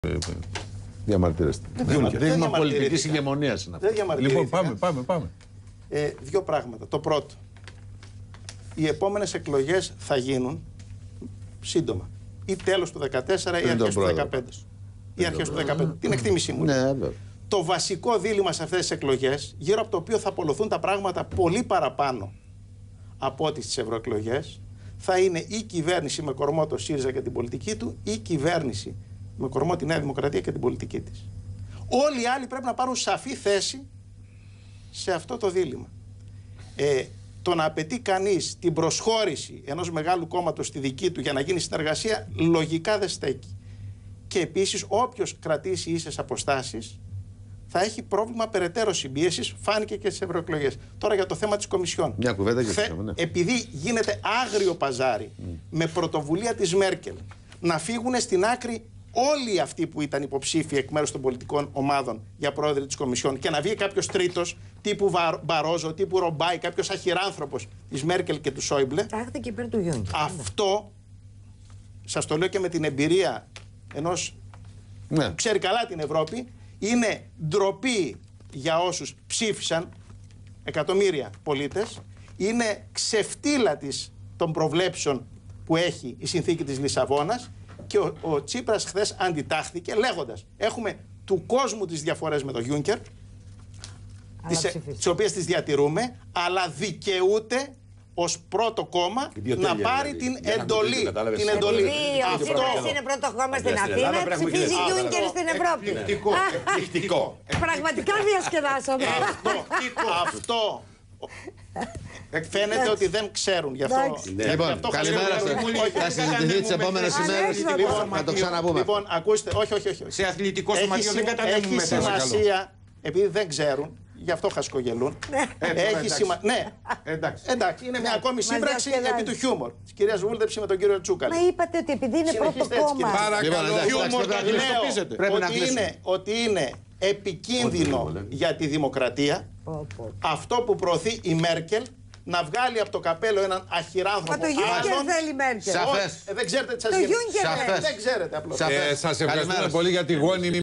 Διαμαρτύρεστε. Δείγμα πολιτικής ηγεμονίας είναι αυτό. Λοιπόν, πάμε. Δύο πράγματα. Το πρώτο. Οι επόμενες εκλογές θα γίνουν σύντομα. Ή τέλος του 2014 ή αρχές του 2015. Ή αρχές του 2015. Την εκτίμησή μου. Ναι, το βασικό δίλημμα σε αυτές τις εκλογές, γύρω από το οποίο θα απολωθούν τα πράγματα πολύ παραπάνω από ό,τι στις ευρωεκλογές, θα είναι η κυβέρνηση με κορμό το ΣΥΡΙΖΑ και την πολιτική του, ή η κυβέρνηση με κορμό τη Νέα Δημοκρατία και την πολιτική της. Όλοι οι άλλοι πρέπει να πάρουν σαφή θέση σε αυτό το δίλημμα. Το να απαιτεί κανείς την προσχώρηση ενός μεγάλου κόμματος στη δική του για να γίνει συνεργασία, λογικά δεν στέκει. Και επίσης, όποιος κρατήσει ίσες αποστάσεις θα έχει πρόβλημα περαιτέρω συμπίεσης, φάνηκε και στις ευρωεκλογές. Τώρα για το θέμα της Κομισιόν. Μια κουβέντα και ναι. Επειδή γίνεται άγριο παζάρι με πρωτοβουλία της Μέρκελ να φύγουν στην άκρη όλοι αυτοί που ήταν υποψήφοι εκ μέρους των πολιτικών ομάδων για πρόεδροι της Κομισιόν και να βγει κάποιος τρίτος τύπου Μπαρόζο, τύπου Ρομπάι, κάποιος αχυράνθρωπος της Μέρκελ και του Σόιμπλε. Και υπέρ του Γιούνκερ. Αυτό, σας το λέω και με την εμπειρία ενός που ξέρει καλά την Ευρώπη, είναι ντροπή για όσους ψήφισαν, εκατομμύρια πολίτες, είναι ξεφτύλα των προβλέψεων που έχει η συνθήκη της Λισαβόνας. Και ο Τσίπρας χθες αντιτάχθηκε λέγοντας: έχουμε του κόσμου τις διαφορές με τον Γιούνκερ, τις οποίες τις διατηρούμε, αλλά δικαιούται ως πρώτο κόμμα να πάρει την εντολή. Επειδή ο Τσίπρας είναι πρώτο κόμμα στην Αθήνα, ψηφίζει Γιούνκερ στην Ευρώπη. Εκπληκτικό. Πραγματικά διασκεδάσαμε. Αυτό φαίνεται ότι δεν ξέρουν γι' αυτό. Λοιπόν, καλημέρα σας. Θα συζητηθεί τις επόμενες ημέρες. Θα το ξαναπούμε. Λοιπόν, ακούστε, όχι. Σε αθλητικό σωματείο δεν κατανέμουμε μέσα. Έχει σημασία, επειδή δεν ξέρουν, γι' αυτό χασκογελούν. Έχει σημασία. Ναι, εντάξει, είναι μια ακόμη σύμπραξη επί του χιούμορ. Της κυρίας Βούλτεψη με τον κύριο Τσούκαλη. Μα είπατε ότι επειδή είναι πρώτο κόμμα. Παρακαλώ, χιούμορ να γνωστοποιήσετε. Ότι είναι επικίνδυνο για τη δημοκρατία αυτό που προωθεί η Μέρκελ, να βγάλει από το καπέλο έναν αχυράνθρωπο. Μα το Γιούνκερ θέλει η Μέρκελ. Δεν ξέρετε τι σας γίνεται. Το Γιούνκερ δεν ξέρετε απλώς. Σας ευχαριστούμε πολύ για τη γόνιμη